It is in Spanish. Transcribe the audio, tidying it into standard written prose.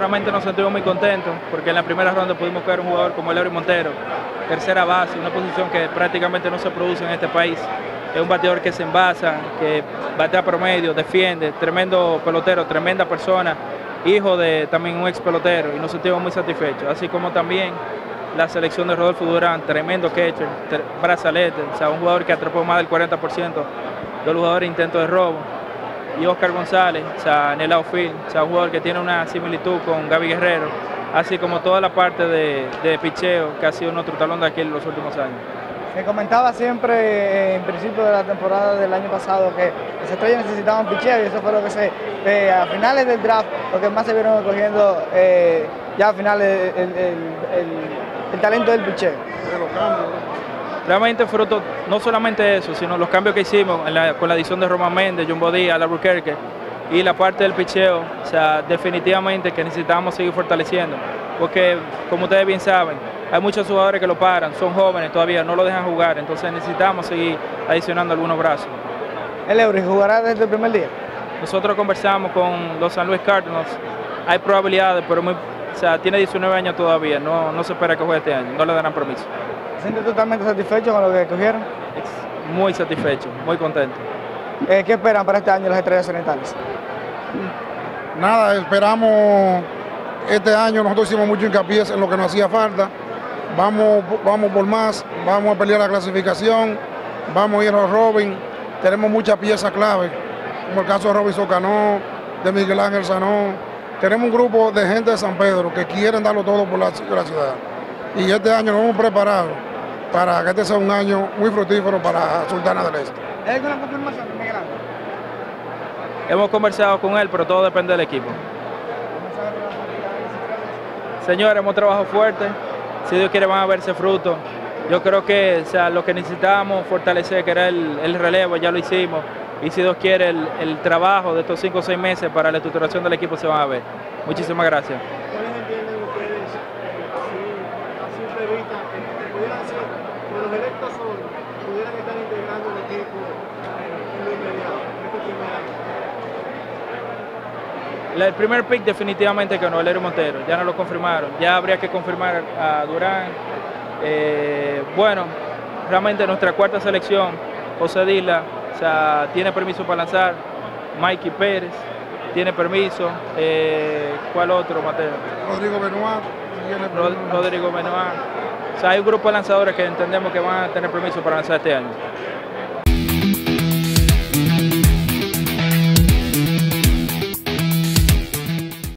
realmente nos sentimos muy contentos porque en la primera ronda pudimos coger un jugador como Leury Montero, tercera base, una posición que prácticamente no se produce en este país. Es un bateador que se envasa, que batea promedio, defiende, tremendo pelotero, tremenda persona, hijo de también un ex pelotero, y nos sentimos muy satisfechos. Así como también la selección de Rodolfo Durán, tremendo catcher, brazalete, o sea, un jugador que atrapó más del 40% de los jugadores intentos de robo. Y Oscar González, o sea, en el outfield, o sea, un jugador que tiene una similitud con Gaby Guerrero, así como toda la parte de picheo, que ha sido nuestro talón de Aquiles en los últimos años. Se comentaba siempre en principio de la temporada del año pasado que las estrellas necesitaban picheo y eso fue lo que a finales del draft, lo que más se vieron cogiendo ya a finales el talento del picheo. Realmente fruto no solamente eso, sino los cambios que hicimos con la adición de Román Méndez, Jumbo Díaz, Albuquerque y la parte del picheo, o sea, definitivamente que necesitamos seguir fortaleciendo, porque como ustedes bien saben, hay muchos jugadores que lo paran, son jóvenes todavía, no lo dejan jugar, entonces necesitamos seguir adicionando algunos brazos. ¿El Leury jugará desde el primer día? Nosotros conversamos con los San Luis Cardinals, hay probabilidades, pero o sea, tiene 19 años todavía, no se espera que juegue este año, no le darán permiso. ¿Se siente totalmente satisfecho con lo que cogieron? Muy satisfecho, muy contento. ¿Qué esperan para este año las Estrellas Orientales? Nada, esperamos este año, nosotros hicimos mucho hincapié en lo que nos hacía falta. Vamos por más, vamos a pelear la clasificación, vamos a ir a Robin, tenemos muchas piezas clave, como el caso de Robinson Cano, de Miguel Ángel Sanón. Tenemos un grupo de gente de San Pedro que quieren darlo todo por la ciudad. Y este año nos hemos preparado para que este sea un año muy fructífero para Sultana del Este. ¿Hay alguna confirmación de Miguel Ángel? Hemos conversado con él, pero todo depende del equipo. Señores, hemos trabajado fuerte. Si Dios quiere van a verse frutos. Yo creo que o sea, lo que necesitábamos fortalecer, que era el relevo, ya lo hicimos. Y si Dios quiere, el trabajo de estos 5 o 6 meses para la estructuración del equipo se van a ver. Muchísimas gracias. ¿Cuáles entienden ustedes, a simple vista, que pudieran ser, que los electos son, pudieran estar integrando el equipo en lo inmediato, en este primer año? El primer pick definitivamente que no, Leury Montero, ya no lo confirmaron, ya habría que confirmar a Durán. Bueno, realmente nuestra cuarta selección, José Dila, o sea, tiene permiso para lanzar, Mikey Pérez tiene permiso, ¿cuál otro, Mateo? Rodrigo Benoit. Rodrigo Benoit. O sea, hay un grupo de lanzadores que entendemos que van a tener permiso para lanzar este año.